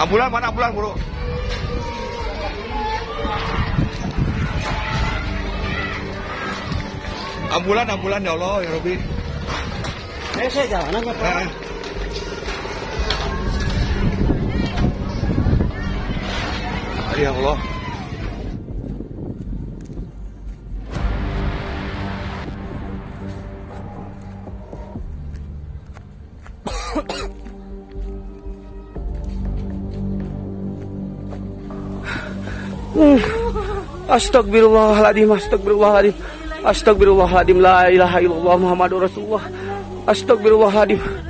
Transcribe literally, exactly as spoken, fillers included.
Ambulan mana ambulan bro? Ambulan ambulan ya Allah ya Robi. Eh saya jalan nggak Pak? Eh. Ya Allah. Hmm. Astagfirullahaladzim, astagfirullahaladzim, astagfirullahaladzim, la ilaha illallah Muhammadur Rasulullah, astagfirullahaladzim.